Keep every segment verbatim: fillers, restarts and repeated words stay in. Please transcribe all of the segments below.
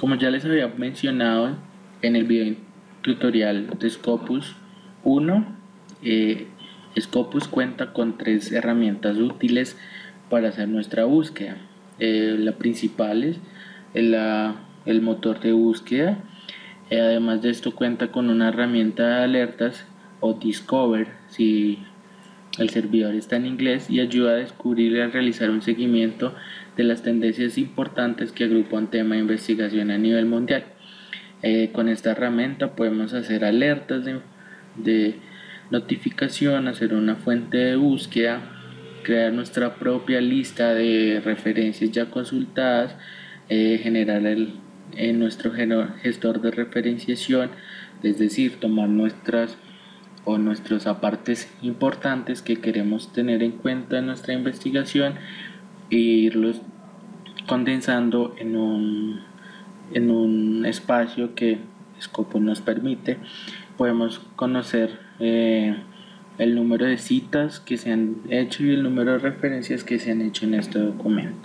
Como ya les había mencionado en el video tutorial de Scopus uno, eh, Scopus cuenta con tres herramientas útiles para hacer nuestra búsqueda. Eh, la principal es la, el motor de búsqueda. Eh, además de esto cuenta con una herramienta de alertas o Discover si el servidor está en inglés, y ayuda a descubrir y a realizar un seguimiento de las tendencias importantes que agrupa un tema de investigación a nivel mundial. Eh, con esta herramienta podemos hacer alertas de, de notificación, hacer una fuente de búsqueda, crear nuestra propia lista de referencias ya consultadas, eh, generar el, en nuestro gestor de referenciación, es decir, tomar nuestras o nuestros apartes importantes que queremos tener en cuenta en nuestra investigación e irlos condensando en un, en un espacio que Scopus nos permite. Podemos conocer eh, el número de citas que se han hecho y el número de referencias que se han hecho en este documento.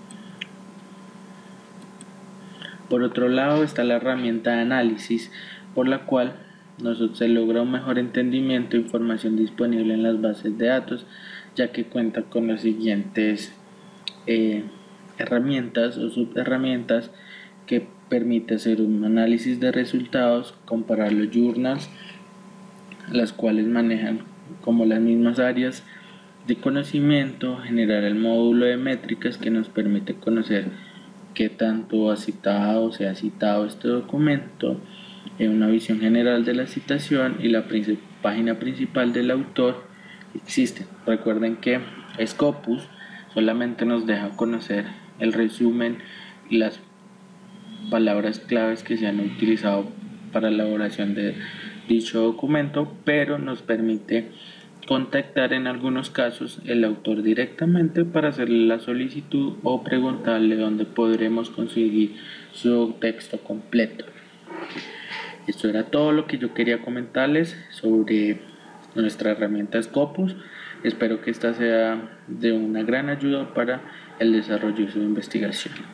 Por otro lado está la herramienta de análisis, por la cual nosotros se logra un mejor entendimiento e información disponible en las bases de datos, ya que cuenta con las siguientes eh, herramientas o subherramientas que permite hacer un análisis de resultados, comparar los journals, las cuales manejan como las mismas áreas de conocimiento, generar el módulo de métricas que nos permite conocer qué tanto ha citado o se ha citado este documento, en una visión general de la citación y la princip- página principal del autor existen. Recuerden que Scopus solamente nos deja conocer el resumen y las palabras claves que se han utilizado para la elaboración de dicho documento, pero nos permite contactar en algunos casos el autor directamente para hacerle la solicitud o preguntarle dónde podremos conseguir su texto completo. Esto era todo lo que yo quería comentarles sobre nuestra herramienta Scopus. Espero que esta sea de una gran ayuda para el desarrollo de su investigación.